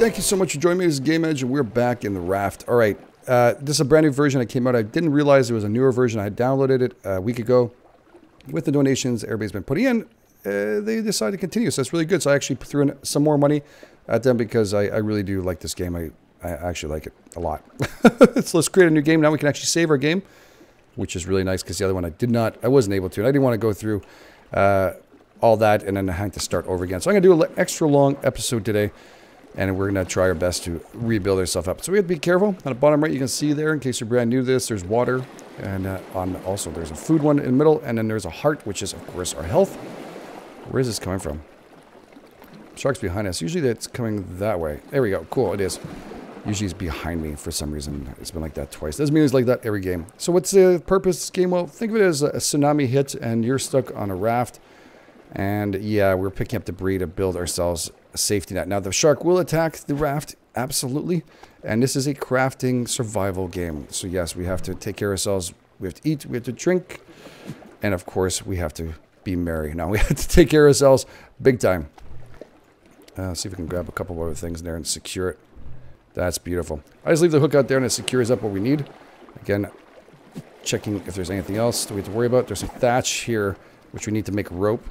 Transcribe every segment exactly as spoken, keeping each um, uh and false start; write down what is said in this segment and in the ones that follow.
thank you so much for joining me. This is Game Edge, and we're back in the Raft. All right, uh, this is a brand new version that came out. I didn't realize there was a newer version. I downloaded it a week ago. With the donations everybody's been putting in, uh, they decided to continue, so that's really good. So I actually threw in some more money at them because I, I really do like this game. I, I actually like it a lot. So let's create a new game. Now we can actually save our game, which is really nice because the other one I did not, I wasn't able to. And I didn't want to go through uh, all that and then have to start over again. So I'm going to do an extra long episode today, and we're going to try our best to rebuild ourselves up. So we have to be careful. On the bottom right, you can see there, in case you're brand new to this, there's water. And uh, on also, there's a food one in the middle, and then there's a heart, which is, of course, our health. Where is this coming from? Shark's behind us. Usually that's coming that way. There we go. Cool, it is. Usually it's behind me for some reason. It's been like that twice. Doesn't mean it's like that every game. So what's the purpose of this game? Well, think of it as a tsunami hit, and you're stuck on a raft. And yeah, we're picking up debris to build ourselves a safety net. Now, the shark will attack the raft, absolutely. And this is a crafting survival game. So yes, we have to take care of ourselves. We have to eat, we have to drink. And of course, we have to be merry. Now, we have to take care of ourselves big time. Uh, see if we can grab a couple of other things in there and secure it. That's beautiful. I just leave the hook out there and it secures up what we need. Again, checking if there's anything else that we have to worry about. There's some thatch here, which we need to make rope.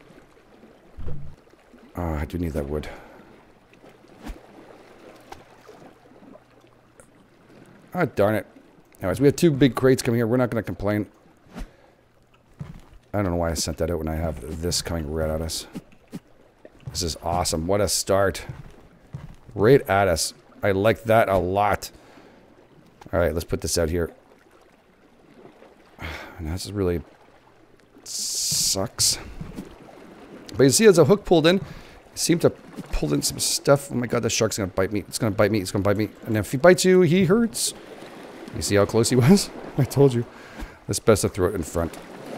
Oh, I do need that wood. Ah, darn it. Anyways, we have two big crates coming here. We're not going to complain. I don't know why I sent that out when I have this coming right at us. This is awesome. What a start. Right at us. I like that a lot. Alright, let's put this out here. And this really sucks. But you see, as a hook pulled in, it seemed to pull in some stuff. Oh my god, the shark's gonna bite me. It's gonna bite me. It's gonna bite me. And if he bites you, he hurts. You see how close he was? I told you. It's best to throw it in front.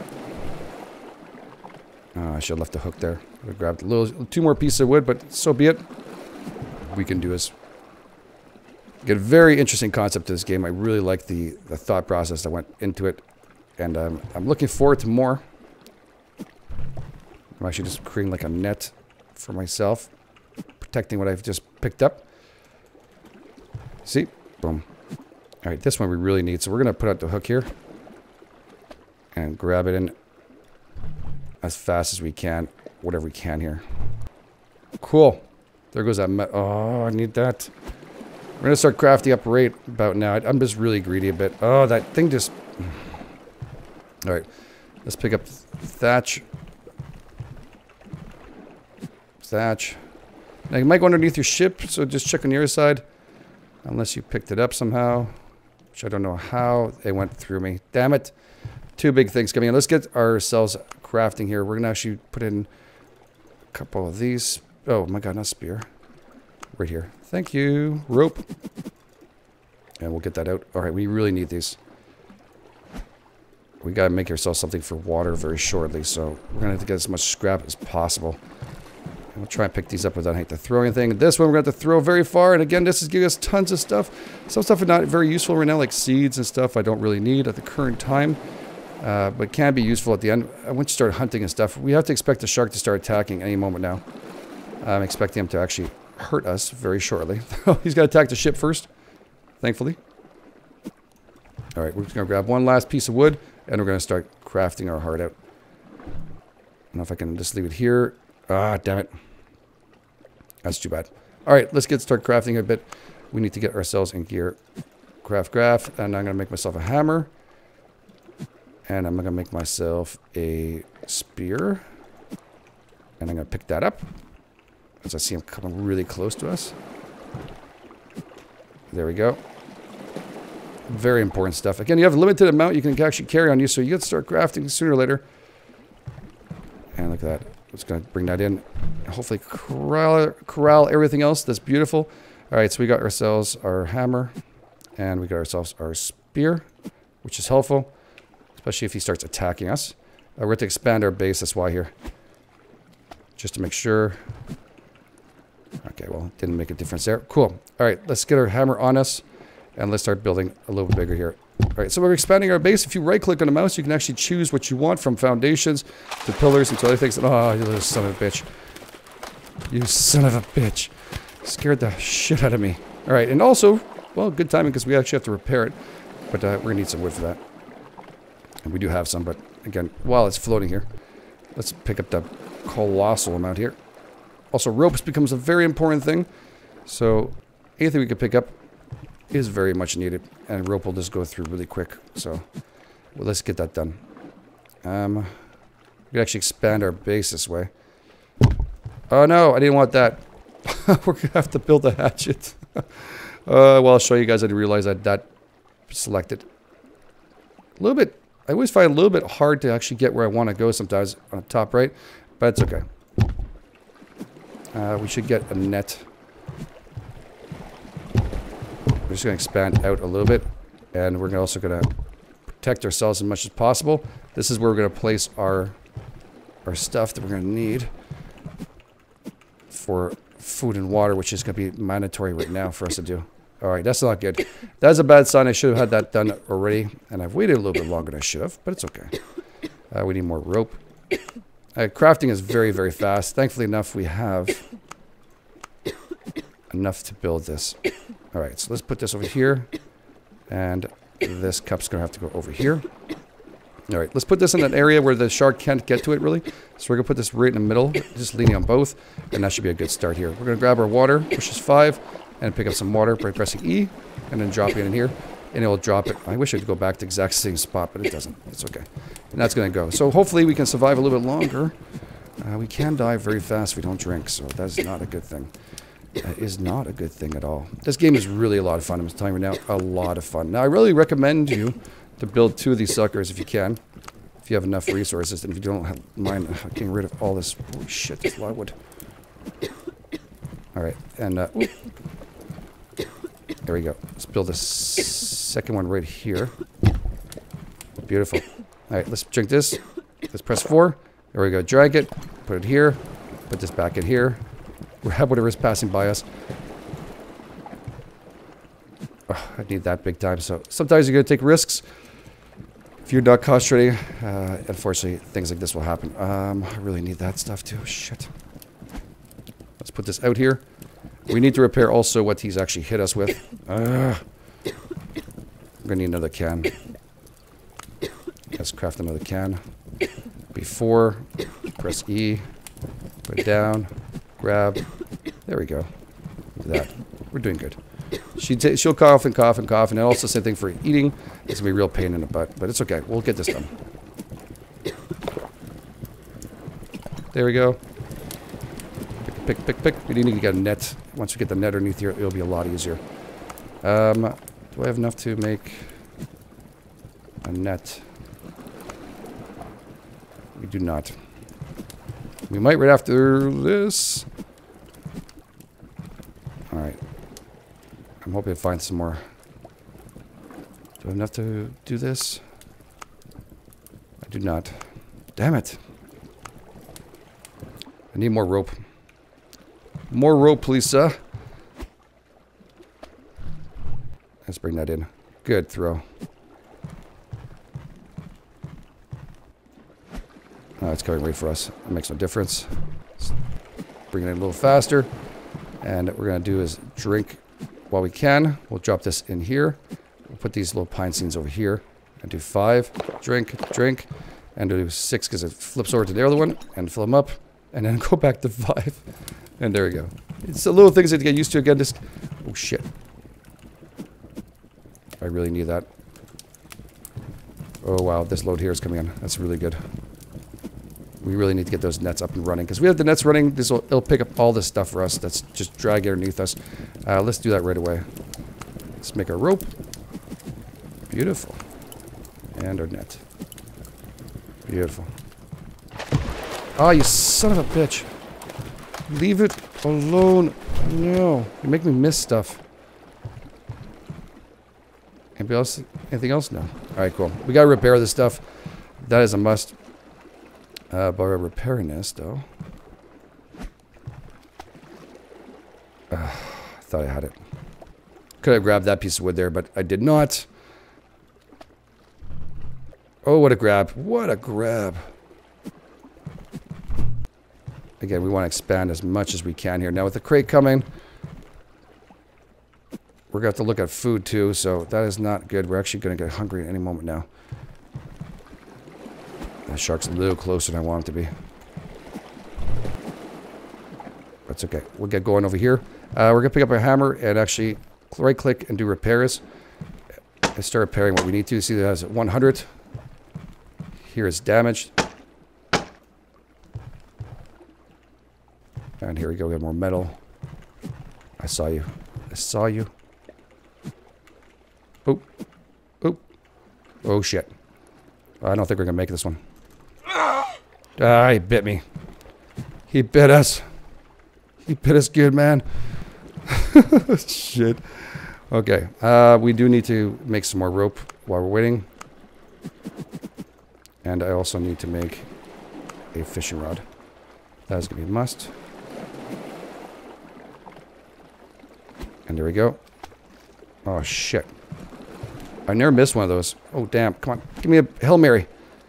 Oh, I should have left the hook there. I grabbed a little, two more pieces of wood, but so be it. We can do this. Get a very interesting concept to this game. I really like the, the thought process that went into it. And um, I'm looking forward to more. I'm actually just creating like a net for myself. Protecting what I've just picked up. See? Boom. Alright, this one we really need. So we're going to put out the hook here. And grab it in as fast as we can. Whatever we can here. Cool. There goes that met. Oh, I need that. We're going to start crafting up right about now. I'm just really greedy a bit. Oh, that thing just... Alright. Let's pick up thatch. Thatch. Now, you might go underneath your ship, so just check on your side. Unless you picked it up somehow. Which I don't know how. It went through me. Damn it. Two big things coming in. Let's get ourselves crafting here. We're going to actually put in a couple of these. Oh my god, not spear. Right here. Thank you. Rope. And we'll get that out. Alright, we really need these. We gotta make ourselves something for water very shortly, so we're gonna have to get as much scrap as possible. And we'll try and pick these up without having to throw anything. This one we're gonna have to throw very far, and again, this is giving us tons of stuff. Some stuff is not very useful right now, like seeds and stuff I don't really need at the current time. Uh, but can be useful at the end. Once you start hunting and stuff, we have to expect the shark to start attacking any moment now. I'm expecting him to actually hurt us very shortly. He's got to attack the ship first, thankfully. Alright, we're just going to grab one last piece of wood, and we're going to start crafting our heart out. I don't know if I can just leave it here. Ah, damn it. That's too bad. Alright, let's get start crafting a bit. We need to get ourselves in gear. Craft, craft, and I'm going to make myself a hammer. And I'm going to make myself a spear. And I'm going to pick that up. As I see him coming really close to us. There we go. Very important stuff. Again, you have a limited amount you can actually carry on you, so you got to start crafting sooner or later. And look at that. Just going to bring that in. Hopefully corral, corral everything else. That's beautiful. Alright, so we got ourselves our hammer. And we got ourselves our spear, which is helpful. Especially if he starts attacking us. Uh, we're going to expand our base, that's why here. Just to make sure. Okay, well, didn't make a difference there. Cool. Alright, let's get our hammer on us. And let's start building a little bit bigger here. Alright, so we're expanding our base. If you right-click on the mouse, you can actually choose what you want from foundations to pillars and to other things. Oh, you little son of a bitch. You son of a bitch. Scared the shit out of me. All right, and also, well, good timing because we actually have to repair it. But uh, we're going to need some wood for that. And we do have some, but again, while it's floating here, let's pick up the colossal amount here. Also, ropes becomes a very important thing. So anything we can pick up is very much needed. And rope will just go through really quick. So well, let's get that done. Um, we can actually expand our base this way. Oh no, I didn't want that. We're going to have to build a hatchet. uh, well, I'll show you guys. I didn't realize that that selected. A little bit, I always find it a little bit hard to actually get where I want to go sometimes on the top right. But it's okay. Uh, we should get a net. We're just going to expand out a little bit. And we're also going to protect ourselves as much as possible. This is where we're going to place our, our stuff that we're going to need for food and water, which is going to be mandatory right now for us to do. All right, that's not good. That's a bad sign. I should have had that done already. And I've waited a little bit longer than I should have, but it's okay. Uh, we need more rope. Uh, crafting is very, very fast. Thankfully enough, we have enough to build this. All right, so let's put this over here. And this cup's going to have to go over here. All right, let's put this in an area where the shark can't get to it, really. So we're going to put this right in the middle, just leaning on both. And that should be a good start here. We're going to grab our water, which is five, and pick up some water by pressing E, and then drop it in here. And it will drop it. I wish I could go back to the exact same spot, but it doesn't. It's okay. And that's going to go. So hopefully we can survive a little bit longer. Uh, we can die very fast if we don't drink, so that's not a good thing. That is not a good thing at all. This game is really a lot of fun. I'm telling you right now, a lot of fun. Now, I really recommend you to build two of these suckers if you can. If you have enough resources, and if you don't have, mind getting rid of all this. Holy shit, this plywood. All right, and uh, there we go. Let's build a second one right here. Beautiful. All right, let's drink this. Let's press four. There we go. Drag it. Put it here. Put this back in here. Grab whatever is passing by us. Oh, I need that big time. So sometimes you're going to take risks. If you're not cost trading, uh, unfortunately, things like this will happen. Um, I really need that stuff too. Shit. Let's put this out here. We need to repair also what he's actually hit us with. Uh, I'm going to need another can. Let's craft another can. Before, press E. Put it down. Grab. There we go. Look at that. We're doing good. She t she'll cough and cough and cough, and also same thing for eating. It's gonna be a real pain in the butt, but it's okay. We'll get this done. There we go. Pick, pick, pick, pick. We need to get a net. Once we get the net underneath here, it'll be a lot easier. Um, do I have enough to make a net? We do not. We might right after this. All right. I'm hoping to find some more. Do I have enough to do this? I do not. Damn it. I need more rope. More rope, please, sir. Let's bring that in. Good throw. Oh, it's coming right for us. It makes no difference. Let's bring it in a little faster. And what we're going to do is drink while we can. We'll drop this in here. We'll put these little pine seeds over here. And do five. Drink, drink. And do six because it flips over to the other one. And fill them up. And then go back to five. And there we go. It's the little things that you get used to again. Just, oh, shit. I really need that. Oh, wow. This load here is coming in. That's really good. We really need to get those nets up and running. Because we have the nets running, this will, it'll pick up all this stuff for us that's just dragging underneath us. Uh, let's do that right away. Let's make our rope. Beautiful. And our net. Beautiful. Oh, you son of a bitch. Leave it alone. No. You make me miss stuff. Anybody else? Anything else? No. Alright, cool. We gotta repair this stuff. That is a must. Uh, by repairing this, though. Uh, I thought I had it. Could have grabbed that piece of wood there, but I did not. Oh, what a grab. What a grab. Again, we want to expand as much as we can here. Now, with the crate coming, We're going to have to look at food too, so that is not good. We're actually going to get hungry at any moment now. That shark's a little closer than I want him to be. That's okay. We'll get going over here. Uh, we're going to pick up a hammer and actually right click and do repairs. And start repairing what we need to. See that has one hundred. Here it's damaged. And here we go. We have more metal. I saw you. I saw you. Oop. Oop. Oh, shit. I don't think we're going to make this one. Ah, he bit me. He bit us. He bit us good, man. Shit. Okay. Uh, we do need to make some more rope while we're waiting. And I also need to make a fishing rod. That is going to be a must. And there we go. Oh, shit. I never missed one of those. Oh, damn. Come on. Give me a Hail Mary.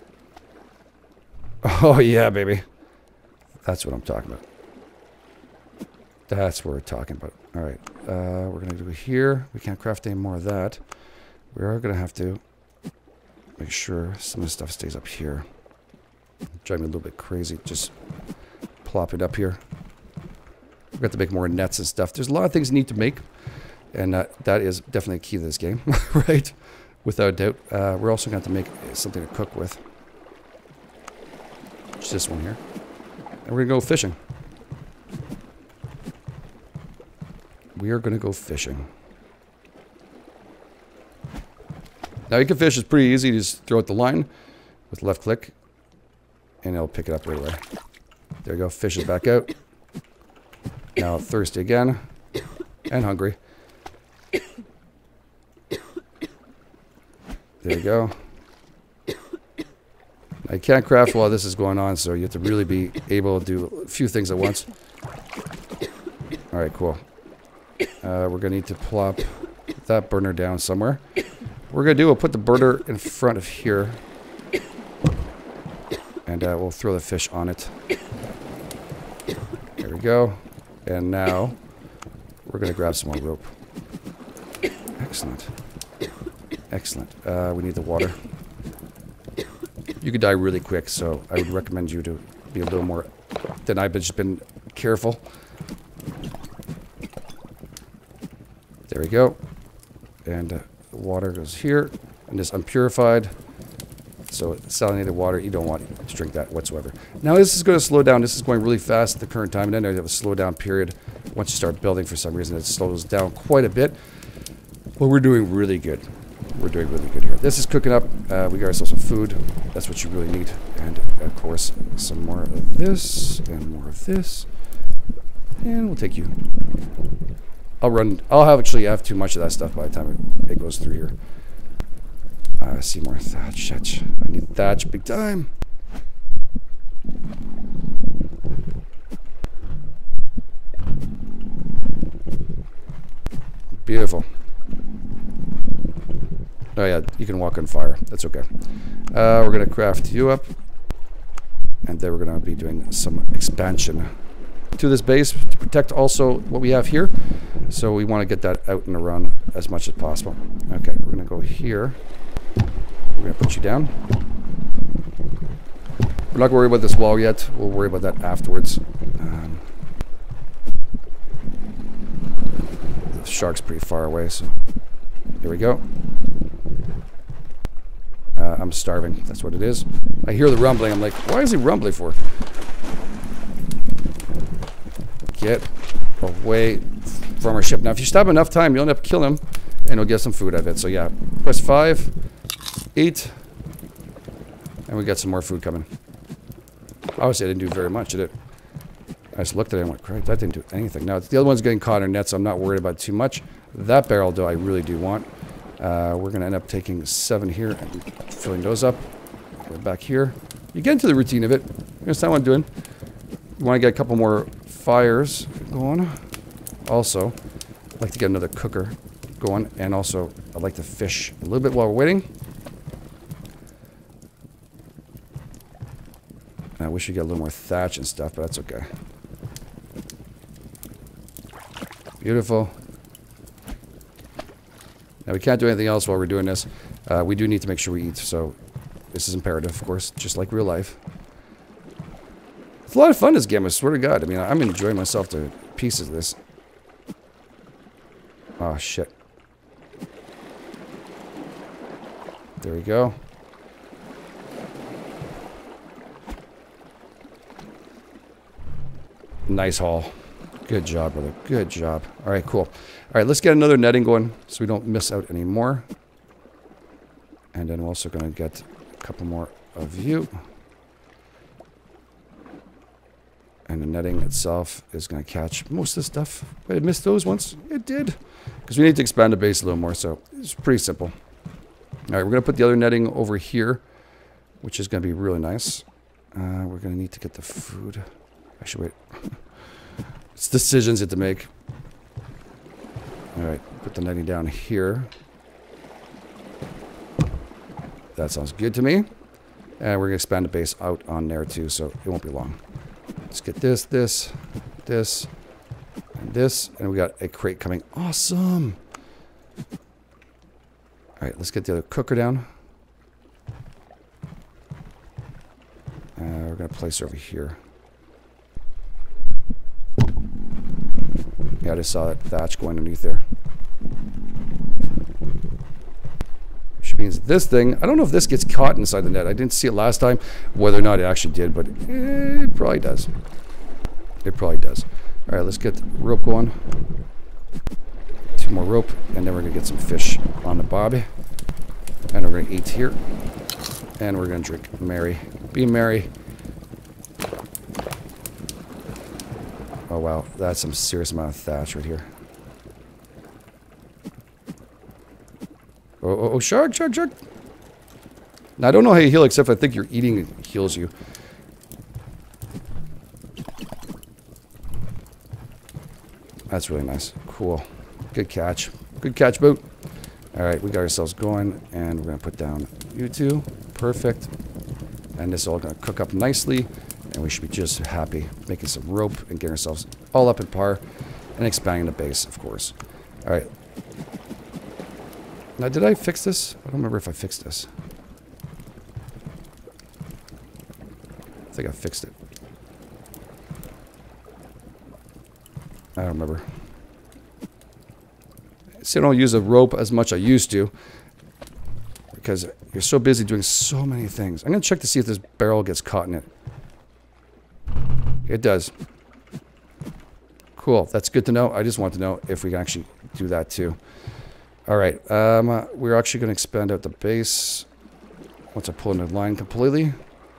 Oh, yeah, baby. That's what I'm talking about. That's what we're talking about. All right. Uh, we're going to do it here. We can't craft any more of that. We are going to have to make sure some of the stuff stays up here. Drive me a little bit crazy. Just plop it up here. We've got to make more nets and stuff. There's a lot of things you need to make. And uh, that is definitely key to this game, right? Without a doubt. Uh, we're also going to have to make something to cook with. Just this one here. And we're going to go fishing. We are going to go fishing. Now you can fish. It's pretty easy. You just throw out the line with left click. And it'll pick it up right away. There you go. Fish is back out. Now thirsty again. And hungry. There you go. I can't craft while this is going on, so you have to really be able to do a few things at once. Alright, cool. Uh, we're going to need to plop that burner down somewhere. What we're going to do, we'll put the burner in front of here. And uh, we'll throw the fish on it. There we go. And now, we're going to grab some more rope. Excellent. Excellent. Uh, we need the water. You could die really quick, so I would recommend you to be a little more than I've just been careful. There we go. And uh, the water goes here. And this unpurified. So salinated water, you don't want to drink that whatsoever. Now this is going to slow down. This is going really fast at the current time. And then you have a slow down period. Once you start building, for some reason, it slows down quite a bit. But we're doing really good. We're doing really good here. This is cooking up. Uh, we got ourselves some food. That's what you really need. And, of course, some more of this and more of this. And we'll take you. I'll run. I'll have actually have too much of that stuff by the time it, it goes through here. I uh, see more thatch. Thatch. I need thatch big time. Beautiful. Oh yeah, you can walk on fire. That's okay. Uh, we're going to craft you up. And then we're going to be doing some expansion to this base to protect also what we have here. So we want to get that out and around as much as possible. Okay, we're going to go here. We're going to put you down. We're not worried about this wall yet. We'll worry about that afterwards. Um, the shark's pretty far away, so here we go. Uh, I'm starving. That's what it is. I hear the rumbling. I'm like, why is he rumbling for? Get away from our ship. Now, if you stop enough time, you'll end up killing him, and you'll get some food out of it. So, yeah. Press five. Eight. And we got some more food coming. Obviously, I didn't do very much, did it? I just looked at it and went, crap, that didn't do anything. Now, the other one's getting caught in nets, so I'm not worried about it too much. That barrel, though, I really do want. Uh, we're going to end up taking seven here and filling those up. Go back here. You get into the routine of it. That's not what I'm doing. You want to get a couple more fires going. Also, I'd like to get another cooker going. And also, I'd like to fish a little bit while we're waiting. I wish you get a little more thatch and stuff, but that's okay. Beautiful. Now, we can't do anything else while we're doing this. Uh, we do need to make sure we eat, so this is imperative, of course, just like real life. It's a lot of fun, this game, I swear to God. I mean, I'm enjoying myself to pieces of this. Oh, shit. There we go. Nice haul. Good job, brother. Good job. All right, cool. All right, let's get another netting going so we don't miss out anymore. And then we're also going to get a couple more of you. And the netting itself is going to catch most of the stuff. But it missed those ones. It did. Because we need to expand the base a little more, so it's pretty simple. All right, we're going to put the other netting over here, which is going to be really nice. Uh, we're going to need to get the food. Actually, wait. It's decisions you have to make. All right, put the netting down here. That sounds good to me. And we're going to expand the base out on there too, so it won't be long. Let's get this, this, this, and this. And we got a crate coming. Awesome. All right, let's get the other cooker down. Uh, we're going to place her over here. Yeah, I just saw that thatch go underneath there. Which means this thing, I don't know if this gets caught inside the net. I didn't see it last time, whether or not it actually did, but it probably does. It probably does. All right, let's get the rope going. Two more rope, and then we're going to get some fish on the bobby. And we're going to eat here. And we're going to drink Mary. Be merry. Oh, wow. That's some serious amount of thatch right here. Oh, oh, oh, shark, shark, shark. Now, I don't know how you heal, except I think your eating heals you. That's really nice. Cool. Good catch. Good catch, boat. All right, we got ourselves going, and we're going to put down you two. Perfect. And this is all going to cook up nicely. And we should be just happy making some rope and getting ourselves all up in par and expanding the base, of course. All right. Now, did I fix this? I don't remember if I fixed this. I think I fixed it. I don't remember. See, I don't use a rope as much as I used to because you're so busy doing so many things. I'm going to check to see if this barrel gets caught in it. It does. Cool. That's good to know. I just want to know if we can actually do that too. All right. Um, uh, we're actually going to expand out the base once I pull in the line completely.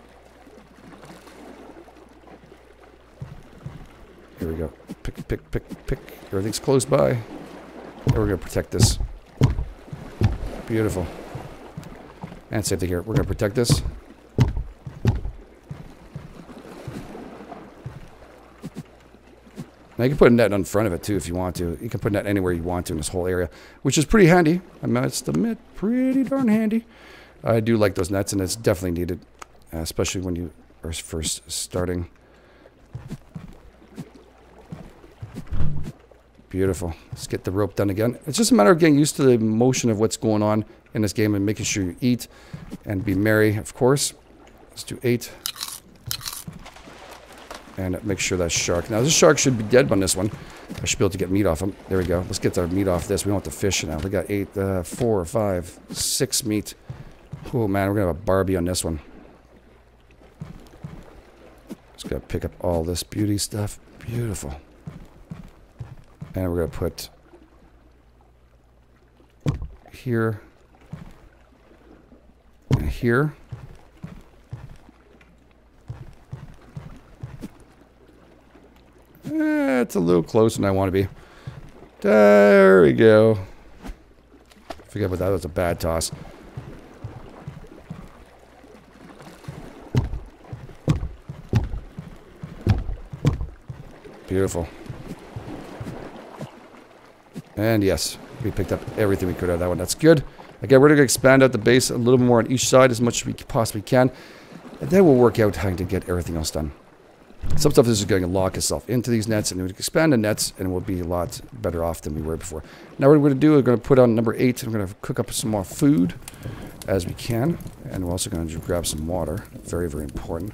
Here we go. Pick, pick, pick, pick. Everything's close by. And we're going to protect this. Beautiful. And same thing here. We're going to protect this. Now, you can put a net in front of it, too, if you want to. You can put a net anywhere you want to in this whole area, which is pretty handy. I must admit, pretty darn handy. I do like those nets, and it's definitely needed, uh, especially when you are first starting. Beautiful. Let's get the rope done again. It's just a matter of getting used to the motion of what's going on in this game and making sure you eat and be merry, of course. Let's do eight. And make sure that shark. Now, this shark should be dead on this one. I should be able to get meat off him. There we go. Let's get the meat off this. We want the fish now. We got eight, uh, four, five, six meat. Oh, man. We're going to have a Barbie on this one. Just got to pick up all this beauty stuff. Beautiful. And we're going to put here and here. Eh, it's a little closer than I want to be. There we go. Forget about that. That was a bad toss. Beautiful. And yes, we picked up everything we could out of that one. That's good. Again, we're going to expand out the base a little more on each side as much as we possibly can. And then we'll work out how to get everything else done. Some stuff is just going to lock itself into these nets, and we expand the nets, and we'll be a lot better off than we were before. Now what we're going to do, we're going to put on number eight, and we're going to cook up some more food as we can, and we're also going to grab some water. Very, very important.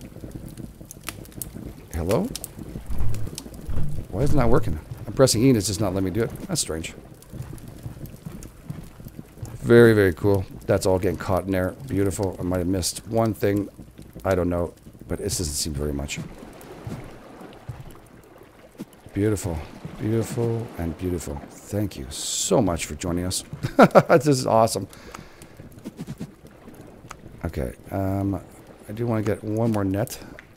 Hello? Why is it not working? I'm pressing E and it's just not letting me do it. That's strange. Very, very cool. That's all getting caught in there. Beautiful. I might have missed one thing. I don't know, but this doesn't seem very much. Beautiful, beautiful, and beautiful. Thank you so much for joining us. This is awesome. Okay, um, I do want to get one more net.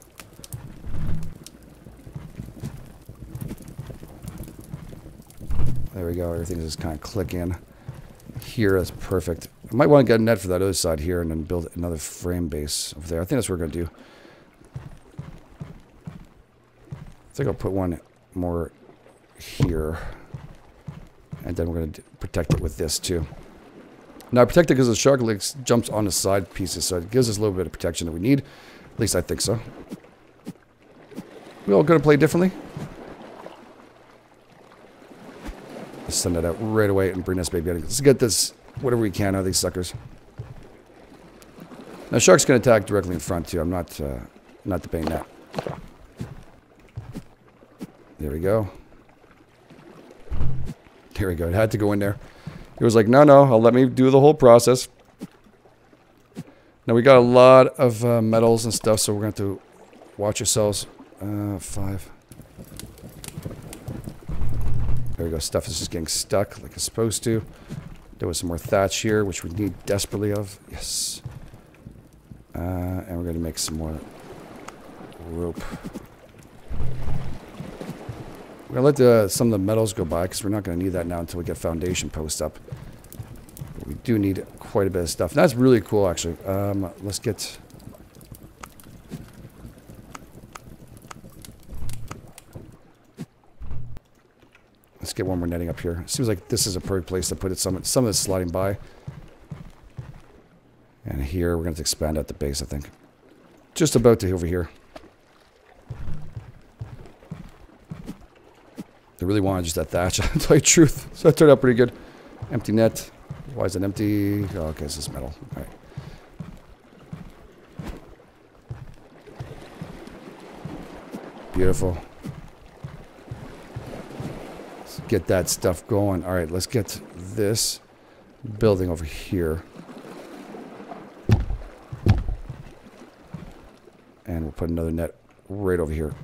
There we go. Everything's just kind of clicking here. That's perfect. I might want to get a net for that other side here and then build another frame base over there. I think that's what we're going to do. I think I'll put one more here, and then we're going to protect it with this too. Now protect it because the shark legs jumps on the side pieces, so it gives us a little bit of protection that we need. At least I think so. We all going to play differently. Let's send that out right away and bring this baby out. Let's get this whatever we can out of these suckers. Now shark's going to attack directly in front too. I'm not uh, not debating that. There we go. There we go. It had to go in there. It was like, no, no, I'll let me do the whole process. Now we got a lot of uh, metals and stuff, so we're going to have to watch ourselves. Uh, five. There we go. Stuff is just getting stuck like it's supposed to. There was some more thatch here, which we need desperately of. Yes. Uh, and we're going to make some more rope. We're going to let the, some of the metals go by because we're not going to need that now until we get foundation posts up. But we do need quite a bit of stuff. And that's really cool, actually. Um, let's get... Let's get one more netting up here. It seems like this is a perfect place to put it. Some, some of it's sliding by. And here, we're going to expand out the base, I think. Just about to over here. I really wanted just that thatch, to tell you the truth. So that turned out pretty good. Empty net. Why is it empty? Oh, okay, it's just metal. All right. Beautiful. Let's get that stuff going. All right, let's get this building over here. And we'll put another net right over here.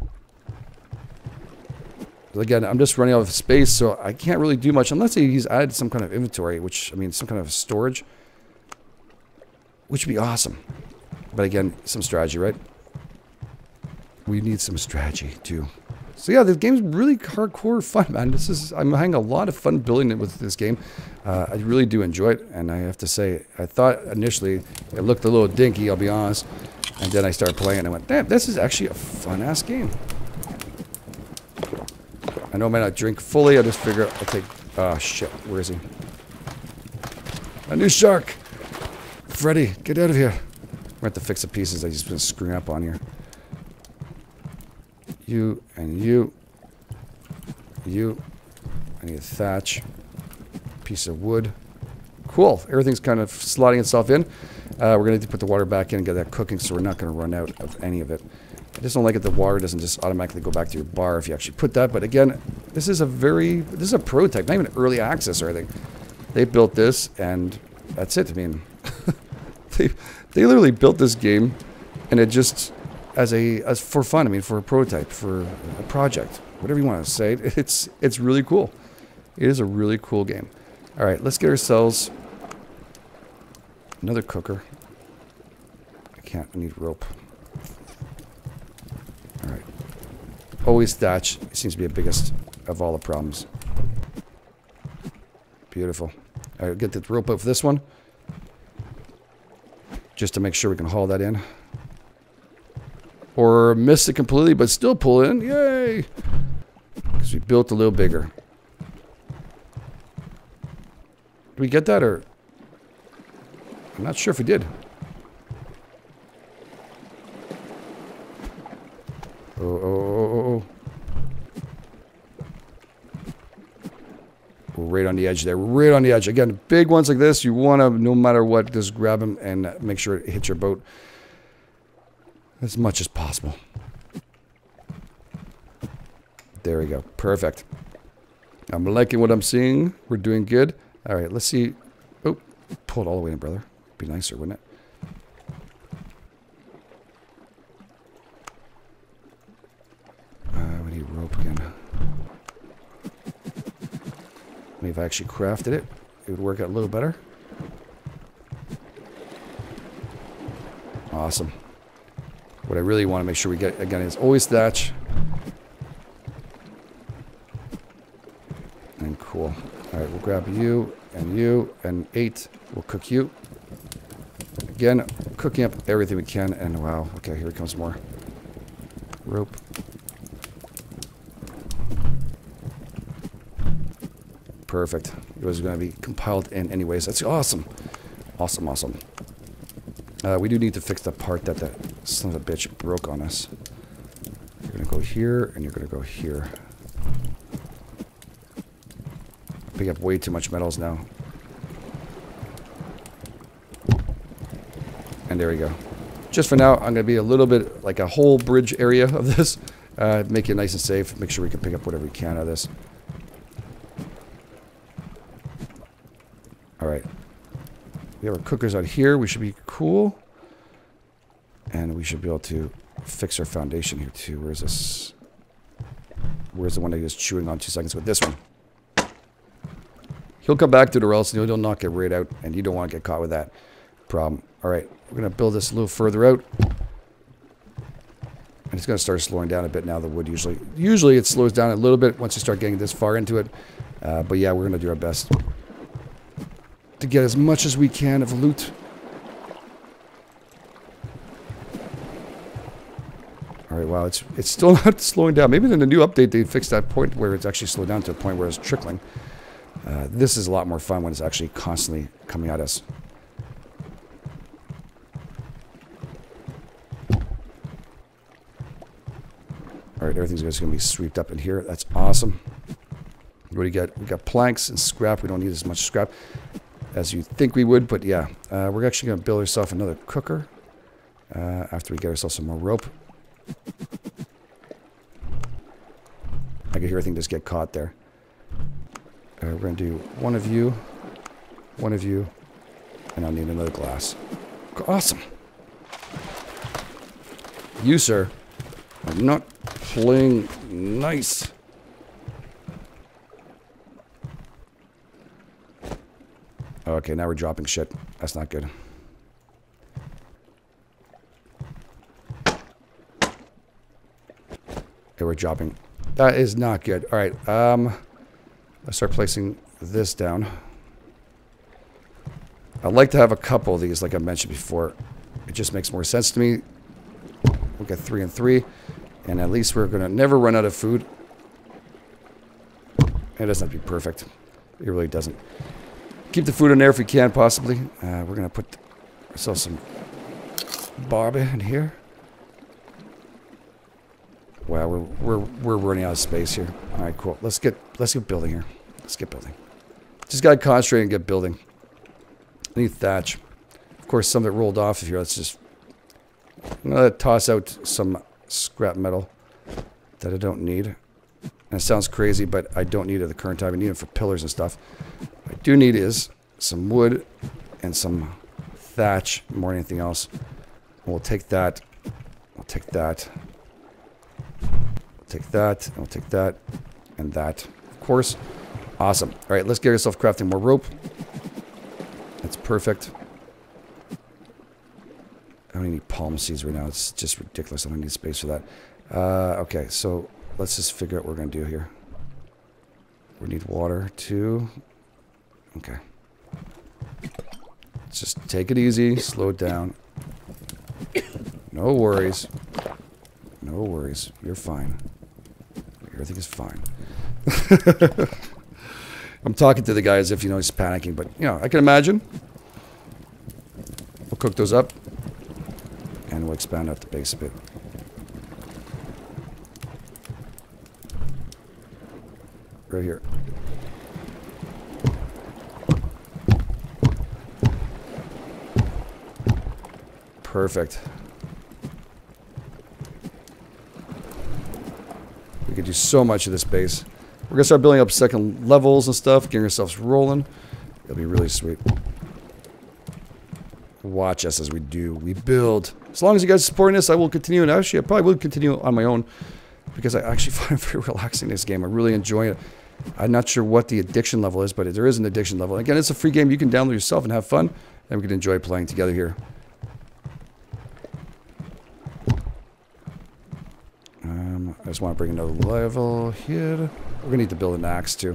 Again, I'm just running out of space, so I can't really do much unless he's added some kind of inventory, which, I mean, some kind of storage, which would be awesome. But again, some strategy, right? We need some strategy, too. So yeah, this game's really hardcore fun, man. This is, I'm having a lot of fun building it with this game. Uh, I really do enjoy it, and I have to say, I thought initially it looked a little dinky, I'll be honest. And then I started playing, and I went, damn, this is actually a fun-ass game. I know I might not drink fully. I just figure I'll take... Oh, shit. Where is he? A new shark! Freddy, get out of here. We're going to have to fix the pieces I just been screwing up on here. You and you. You. I need a thatch. Piece of wood. Cool. Everything's kind of sliding itself in. Uh, we're going to put the water back in and get that cooking, so we're not going to run out of any of it. I just don't like it. The water doesn't just automatically go back to your bar if you actually put that. But again, this is a very, this is a prototype, not even early access or anything. They built this, and that's it. I mean, they they literally built this game, and it just as a as for fun. I mean, for a prototype, for a project, whatever you want to say. It's it's really cool. It is a really cool game. All right, let's get ourselves another cooker. I can't. I need rope. Alright. Always thatch. Seems to be the biggest of all the problems. Beautiful. Alright, get the rope out for this one. Just to make sure we can haul that in. Or miss it completely, but still pull it in. Yay! Because we built a little bigger. Did we get that, or... I'm not sure if we did. on the edge there. Right on the edge. Again, big ones like this, you want to, no matter what, just grab them and make sure it hits your boat as much as possible. There we go. Perfect. I'm liking what I'm seeing. We're doing good. All right, let's see. Oh, pull it all the way in, brother. Be nicer, wouldn't it? Uh, we need rope again. Maybe if I actually crafted it, it would work out a little better. Awesome. What I really want to make sure we get, again, is always thatch. And cool. All right, we'll grab you and you and eight. We'll cook you. Again, cooking up everything we can. And wow, okay, here comes more. Rope. Perfect. It was going to be compiled in anyways. That's awesome. Awesome, awesome. Uh, we do need to fix the part that the son of a bitch broke on us. You're going to go here, and you're going to go here. Pick up way too much metals now. And there we go. Just for now, I'm going to be a little bit like a whole bridge area of this. Uh, make it nice and safe. Make sure we can pick up whatever we can out of this. Alright. We have our cookers out here. We should be cool. And we should be able to fix our foundation here too. Where's this? Where's the one that he was chewing on two seconds with? This one. He'll come back to it or else he'll knock it right out. And you don't want to get caught with that problem. Alright. We're going to build this a little further out. And it's going to start slowing down a bit now, the wood usually. Usually it slows down a little bit once you start getting this far into it. Uh, but yeah, we're going to do our best to get as much as we can of loot. Alright, wow, it's it's still not slowing down. Maybe in the new update they fixed that point where it's actually slowed down to a point where it's trickling. Uh, this is a lot more fun when it's actually constantly coming at us. Alright, everything's just going to be swept up in here. That's awesome. What do we got? We got planks and scrap. We don't need as much scrap as you think we would, but yeah. Uh, we're actually going to build ourselves another cooker uh, after we get ourselves some more rope. I can hear everything just get caught there. Uh, we're going to do one of you, one of you, and I'll need another glass. Awesome. You, sir, are not playing nice. Okay, now we're dropping shit. That's not good. Okay, we're dropping. That is not good. All right, um, let's start placing this down. I'd like to have a couple of these, like I mentioned before. It just makes more sense to me. We'll get three and three, and at least we're gonna never run out of food. It doesn't have to be perfect. It really doesn't. Keep the food in there if we can, possibly. Uh, we're gonna put ourselves some barb in here. Wow, we're we're we're running out of space here. All right, cool. Let's get let's get building here. Let's get building. Just gotta concentrate and get building. I need thatch. Of course, some of it rolled off of here. Let's just I'm gonna toss out some scrap metal that I don't need. And it sounds crazy, but I don't need it at the current time. I need it for pillars and stuff. What I do need is some wood and some thatch more than anything else. We'll take that. We'll take that. We'll take that. And we'll take that. And that. Of course. Awesome. All right, let's get ourselves crafting more rope. That's perfect. I don't need any palm seeds right now. It's just ridiculous. I don't need space for that. Uh, okay, so let's just figure out what we're going to do here. We need water, too. Okay. Let's just take it easy. Slow it down. No worries. No worries. You're fine. Everything is fine. I'm talking to the guy as if, you know, he's panicking. But, you know, I can imagine. We'll cook those up. And we'll expand out the base a bit. Right here. Perfect. We could do so much of this base. We're going to start building up second levels and stuff, getting ourselves rolling. It'll be really sweet. Watch us as we do. We build. As long as you guys are supporting this, I will continue. And actually, I probably will continue on my own because I actually find it very relaxing, this game. I really enjoy it. I'm not sure what the addiction level is, but there is an addiction level. Again, it's a free game. You can download yourself and have fun. And we can enjoy playing together here. Um, I just want to bring another level here. We're going to need to build an axe, too.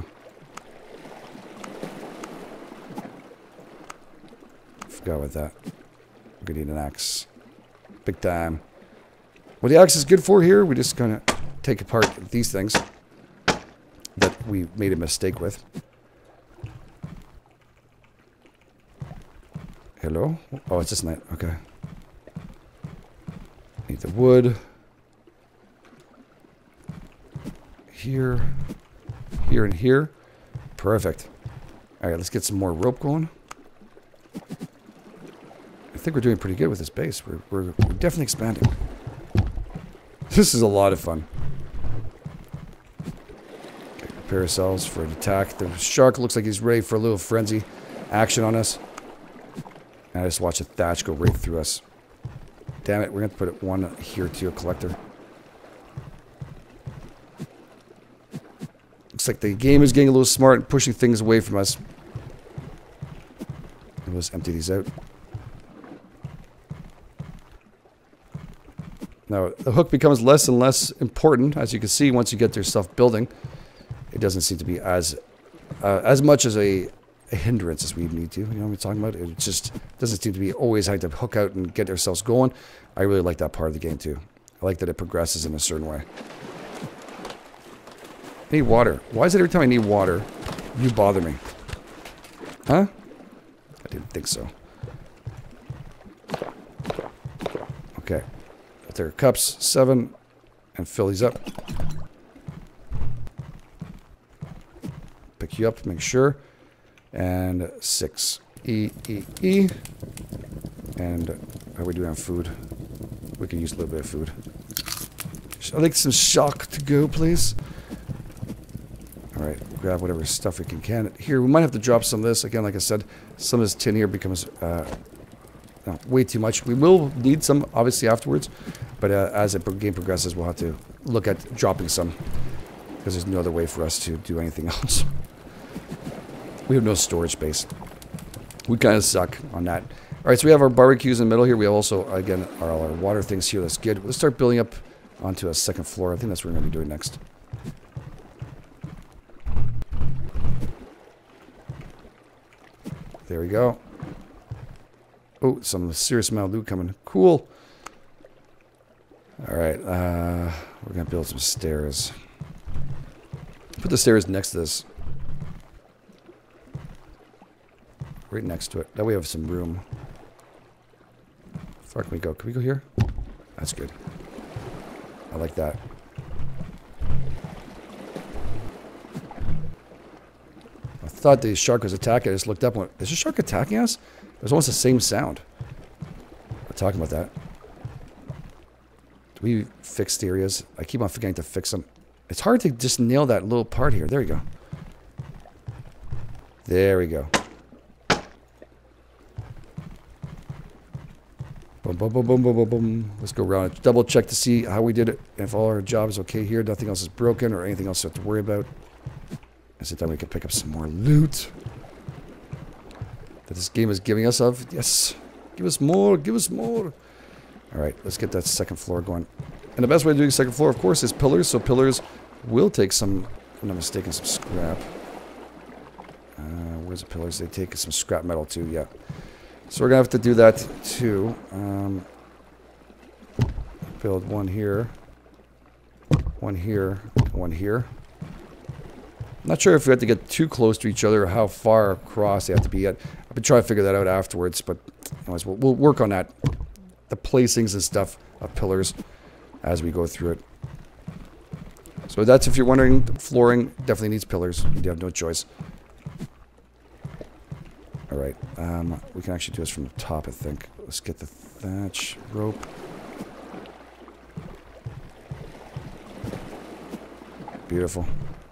Forgot about that. We're going to need an axe. Big time. What the axe is good for here, we're just going to take apart these things that we made a mistake with. Hello? Oh, it's just night. Okay. Need the wood. Here. Here and here. Perfect. Alright, let's get some more rope going. I think we're doing pretty good with this base. We're, we're, we're definitely expanding. This is a lot of fun. Okay, prepare ourselves for an attack. The shark looks like he's ready for a little frenzy action on us. And I just watch a thatch go right through us. Damn it, we're going to put one here to a collector. Looks like the game is getting a little smart and pushing things away from us. Let's empty these out. Now, the hook becomes less and less important, as you can see, once you get their stuff building. It doesn't seem to be as uh, as much as a, a hindrance as we need to. You know what I'm talking about? It just doesn't seem to be always having to hook out and get ourselves going. I really like that part of the game, too. I like that it progresses in a certain way. I need water. Why is it every time I need water, you bother me? Huh? I didn't think so. Okay. There are cups, seven, and fill these up. Pick you up, make sure. And six. E, E, E. And how are we doing on food? We can use a little bit of food. I'd like some shock to go, please. Alright, grab whatever stuff we can can. Here, we might have to drop some of this. Again, like I said, some of this tin here becomes uh, no, way too much. We will need some, obviously, afterwards. But uh, as the game progresses, we'll have to look at dropping some. Because there's no other way for us to do anything else. We have no storage space. We kind of suck on that. Alright, so we have our barbecues in the middle here. We have also, again, our, all our water things here. That's good. Let's start building up onto a second floor. I think that's what we're going to be doing next. There we go. Oh, some serious amount of loot coming. Cool. Alright, uh, we're going to build some stairs. Put the stairs next to this. Right next to it. That way we have some room. How far can we go? Can we go here? That's good. I like that. I thought the shark was attacking. I just looked up and went, is the shark attacking us? It was almost the same sound. We're talking about that. Do we fix the areas? I keep on forgetting to fix them. It's hard to just nail that little part here. There we go. There we go. Boom, boom, boom, boom, boom, boom, boom. Let's go around and double check to see how we did it. If all our job is okay here, nothing else is broken or anything else to have to worry about. At the time we can pick up some more loot that this game is giving us of. Yes. Give us more. Give us more. Alright, let's get that second floor going. And the best way of doing second floor, of course, is pillars. So pillars will take some, if I'm not mistaken, some scrap. Uh, where's the pillars? They take some scrap metal too, yeah. So we're going to have to do that too. Um, build one here. One here. One here. Not sure if we have to get too close to each other or how far across they have to be yet. I've been trying to figure that out afterwards, but anyways, we'll, we'll work on that. The placings and stuff of pillars as we go through it. So that's, if you're wondering, flooring definitely needs pillars. You have no choice. All right. Um, we can actually do this from the top, I think. Let's get the thatch rope. Beautiful.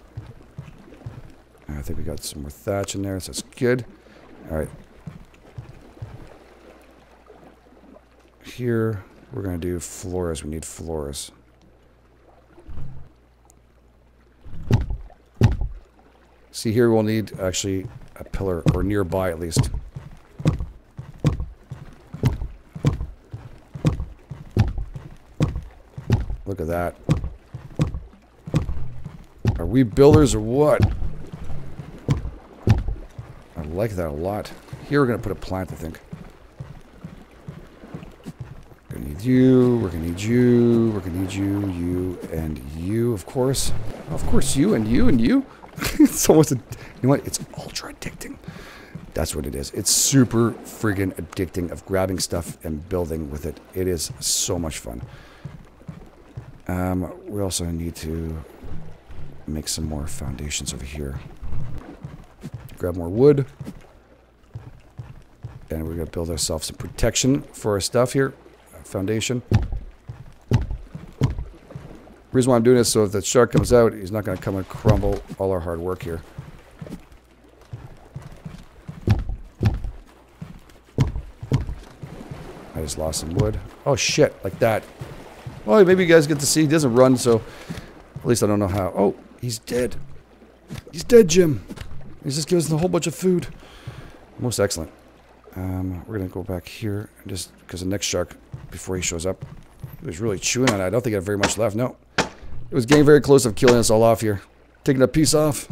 I think we got some more thatch in there, so that's good. All right. Here, we're going to do floors. We need floors. See, here we'll need actually a pillar, or nearby at least. Look at that. Are we builders or what? I like that a lot. Here we're going to put a plant, I think. We're going to need you, we're going to need you, we're going to need you, you, and you, of course. Of course, you and you and you. It's almost, a, you know what? It's ultra addicting. That's what it is. It's super friggin' addicting of grabbing stuff and building with it. It is so much fun. Um, we also need to make some more foundations over here. Grab more wood. And we're going to build ourselves some protection for our stuff here. Foundation. The reason why I'm doing this, so if the shark comes out, he's not going to come and crumble all our hard work here. I just lost some wood. Oh shit, like that. Well, maybe you guys get to see. He doesn't run, so at least I don't know how. Oh, he's dead. He's dead, Jim. He's just giving us a whole bunch of food. Most excellent. Um, we're going to go back here, and just because the next shark, before he shows up, he was really chewing on it. I don't think I have very much left. No. It was getting very close of killing us all off here. Taking a piece off.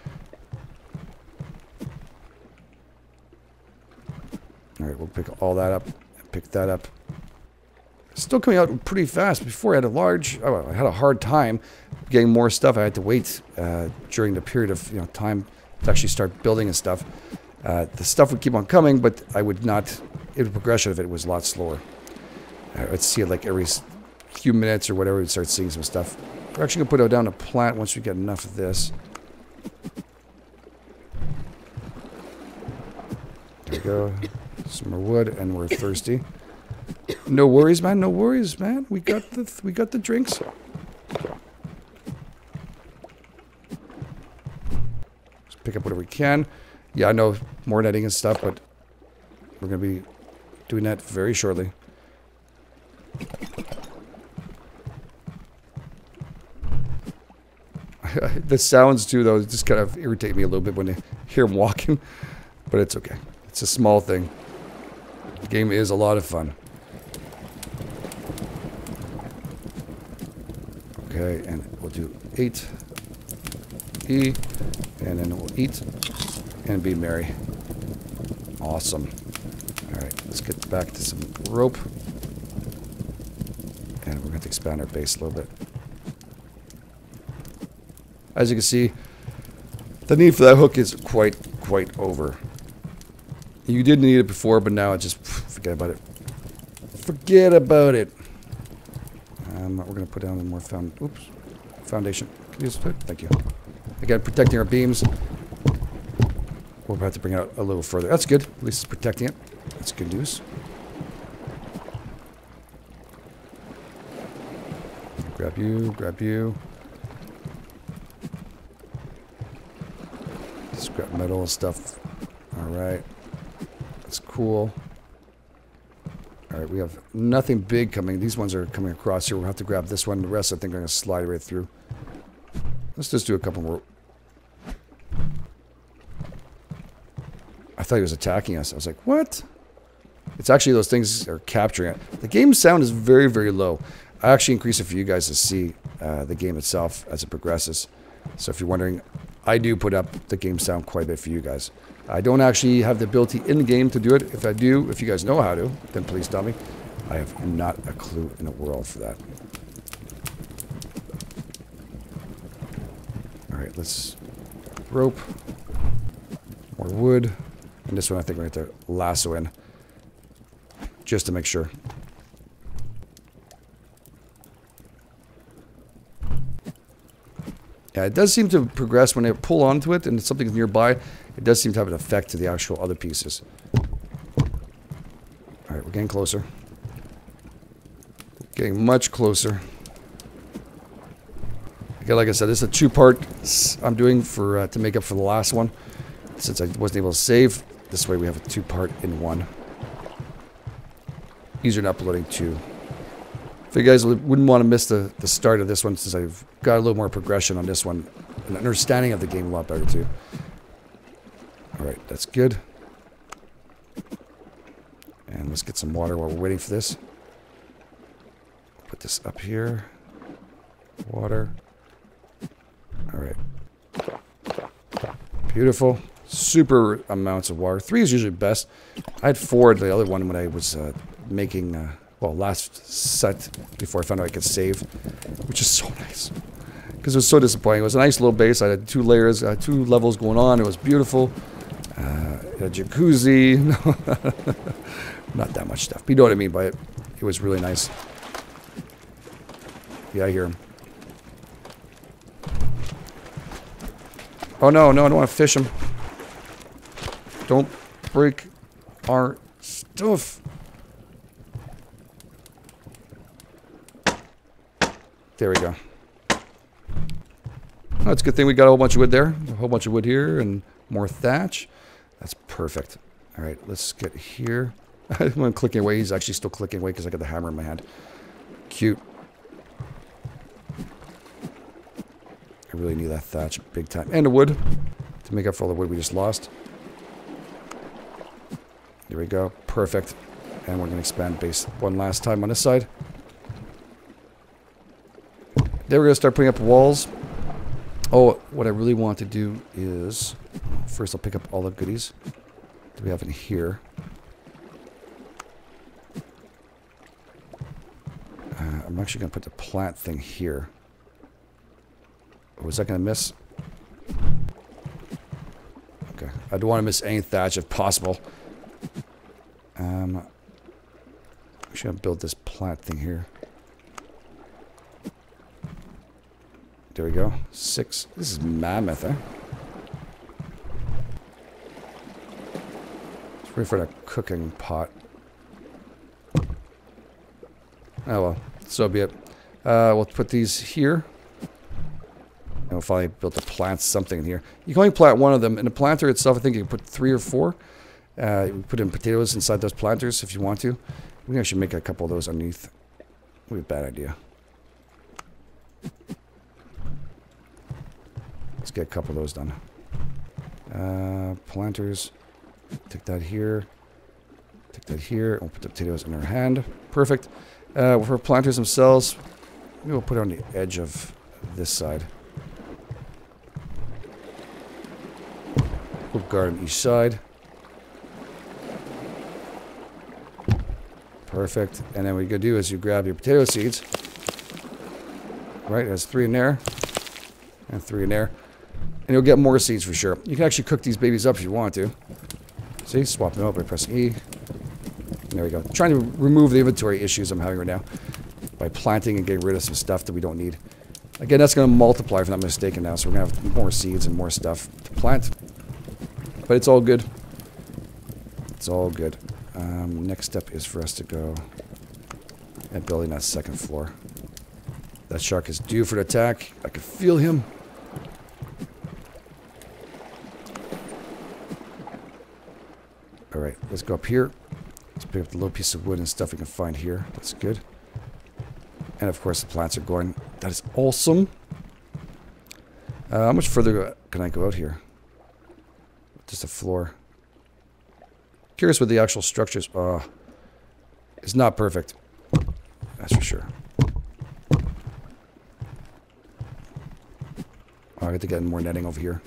Alright, we'll pick all that up. And pick that up. Still coming out pretty fast. Before I had a large... Oh, I had a hard time getting more stuff. I had to wait uh, during the period of you know time to actually start building and stuff. Uh, the stuff would keep on coming, but I would not... It, the progression of it was a lot slower. Uh, I'd see it like every few minutes or whatever, we'd start seeing some stuff. We're actually going to put it down a plant once we get enough of this. There we go. Some more wood, and we're thirsty. No worries, man. No worries, man. We got the th we got the drinks. Just pick up whatever we can. Yeah, I know more netting and stuff, but we're going to be doing that very shortly. The sounds too, though, just kind of irritate me a little bit when I hear him walking, but it's okay. It's a small thing. The game is a lot of fun. Okay, and we'll do eight E, and then we'll eat and be merry. Awesome. All right, let's get back to some rope, and we're going to expand our base a little bit. As you can see, the need for that hook is quite, quite over. You did need it before, but now it's just forget about it. Forget about it. Um, we're going to put down more found. Oops, foundation. Can you just put? Thank you. Again, protecting our beams. We'll have to bring it out a little further. That's good. At least it's protecting it. That's good news. Grab you. Grab you. Scrap metal and stuff. Alright. That's cool. Alright, we have nothing big coming. These ones are coming across here. We'll have to grab this one. The rest, I think, are going to slide right through. Let's just do a couple more. I thought he was attacking us. I was like, what? It's actually those things are capturing it. The game sound is very, very low. I actually increase it for you guys to see uh, the game itself as it progresses. So if you're wondering... I do put up the game sound quite a bit for you guys. I don't actually have the ability in the game to do it. If I do, if you guys know how to, then please tell me. I have not a clue in the world for that. Alright, let's rope. More wood. And this one I think we're going to have to lasso in. Just to make sure. Yeah, it does seem to progress when I pull onto it and something's nearby. It it does seem to have an effect to the actual other pieces. Alright, we're getting closer. Getting much closer. Again, like I said, this is a two-part I'm doing for uh, to make up for the last one. Since I wasn't able to save, this way we have a two-part in one. Easier than uploading two. If you guys wouldn't want to miss the, the start of this one, since I've got a little more progression on this one. An understanding of the game a lot better, too. Alright, that's good. And let's get some water while we're waiting for this. Put this up here. Water. Alright. Beautiful. Super amounts of water. Three is usually best. I had four the other one when I was uh, making, uh, well, last set before I found out I could save, which is so nice. Because it was so disappointing. It was a nice little base. I had two layers, uh, two levels going on. It was beautiful. Uh, a jacuzzi. Not that much stuff. But you know what I mean by it. It was really nice. Yeah, I hear him. Oh no, no, I don't want to fish him. Don't break our stuff. There we go. Oh, it's a good thing we got a whole bunch of wood there. A whole bunch of wood here and more thatch. That's perfect. All right, let's get here. I'm clicking away. He's actually still clicking away because I got the hammer in my hand. Cute. I really need that thatch big time. And the wood to make up for all the wood we just lost. Here we go. Perfect. And we're going to expand base one last time on this side. Then we're going to start putting up walls. Oh, what I really want to do is... First, I'll pick up all the goodies that we have in here. Uh, I'm actually going to put the plant thing here. Was that going to miss? Okay. I don't want to miss any thatch if possible. Um, I'm just going to build this plant thing here. There we go. Six. This is mammoth, eh? It's ready for the cooking pot. Oh well. So be it. Uh, we'll put these here. And we'll finally build to plant something in here. You can only plant one of them. In the planter itself, I think you can put three or four. Uh, you can put in potatoes inside those planters if you want to. We can actually make a couple of those underneath. Would be a bad idea. Let's get a couple of those done. Uh, planters. Take that here. Take that here. And we'll put the potatoes in our hand. Perfect. Uh, for planters themselves, maybe we'll put it on the edge of this side. We'll guard on each side. Perfect. And then what you gotta do is you grab your potato seeds. Right, there's three in there. And three in there. And you'll get more seeds for sure. You can actually cook these babies up if you want to. See, swap them out by pressing E. And there we go. I'm trying to remove the inventory issues I'm having right now by planting and getting rid of some stuff that we don't need. Again, that's going to multiply if I'm not mistaken now, so we're going to have more seeds and more stuff to plant. But it's all good. It's all good. Um, next step is for us to go and building that second floor. That shark is due for the attack. I can feel him. Alright, let's go up here. Let's pick up the little piece of wood and stuff we can find here. That's good. And of course the plants are going. That is awesome. Uh, how much further can I go out here? Just a floor. Curious what the actual structures are. Uh, it's not perfect. That's for sure. Oh, I got to get more netting over here.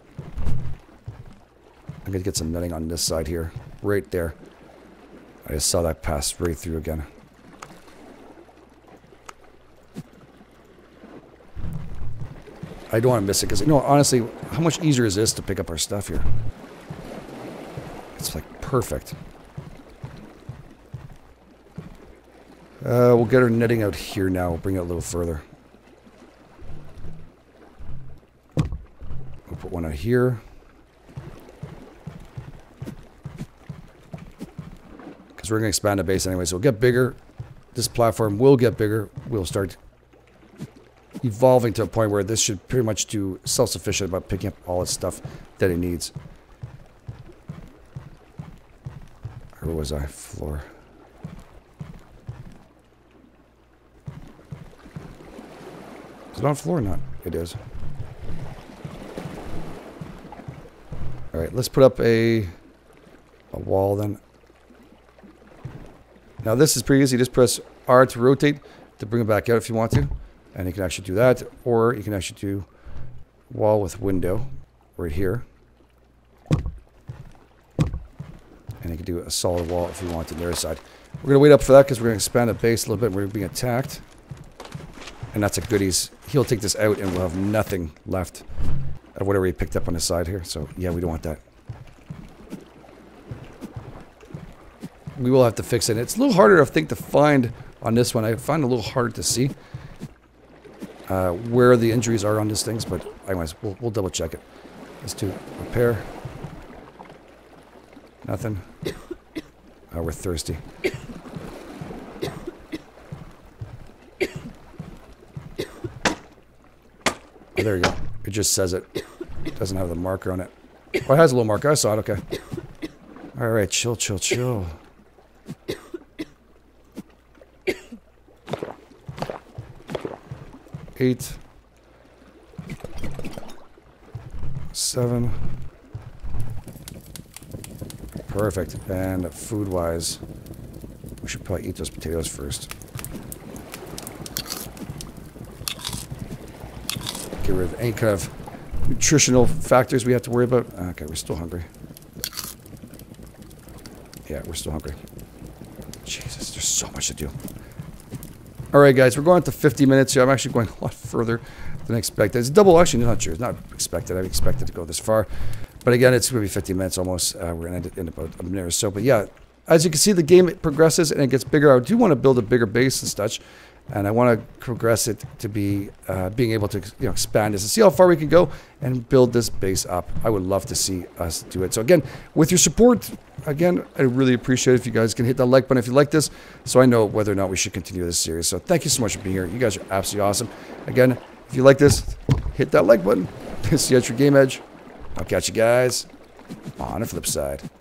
I'm going to get some netting on this side here. Right there. I just saw that pass right through again. I don't want to miss it because, you know, honestly, how much easier is this to pick up our stuff here? It's like perfect. Uh, we'll get our netting out here now. We'll bring it a little further. We'll put one out here. Because we're going to expand the base anyway. So we'll get bigger. This platform will get bigger. We'll start evolving to a point where this should pretty much do self-sufficient about picking up all its stuff that it needs. Where was I? Floor. Is it on floor or not? It is. Alright, let's put up a, a wall then. Now this is pretty easy. Just press R to rotate to bring it back out if you want to. And you can actually do that. Or you can actually do wall with window right here. And you can do a solid wall if you want to on the other side. We're going to wait up for that because we're going to expand the base a little bit. We're being attacked. And that's a goodies. He'll take this out and we'll have nothing left of whatever he picked up on the side here. So yeah, we don't want that. We will have to fix it. It's a little harder, I think, to find on this one. I find it a little hard to see uh, where the injuries are on these things. But anyways, we'll, we'll double check it. Let's do repair. Nothing. Oh, we're thirsty. Oh, there you go. It just says it. It doesn't have the marker on it. Oh, it has a little marker. I saw it. Okay. All right. Chill, chill, chill. Eight. Seven. Perfect. And food-wise, we should probably eat those potatoes first. Get rid of any kind of nutritional factors we have to worry about. Okay, we're still hungry. Yeah, we're still hungry. Jesus, there's so much to do. All right, guys, we're going to fifty minutes here. I'm actually going a lot further than expected. It's double, actually, not sure. It's not expected. I expected to go this far. But again, it's going to be fifty minutes almost. Uh, we're going to end it in about a minute or so. But yeah, as you can see, the game progresses and it gets bigger. I do want to build a bigger base and such. And I want to progress it to be uh, being able to you know, expand this and see how far we can go and build this base up. I would love to see us do it. So again, with your support, again, I really appreciate it if you guys can hit that like button if you like this, so I know whether or not we should continue this series. So thank you so much for being here. You guys are absolutely awesome. Again, if you like this, hit that like button. See you at your game edge. I'll catch you guys on the flip side.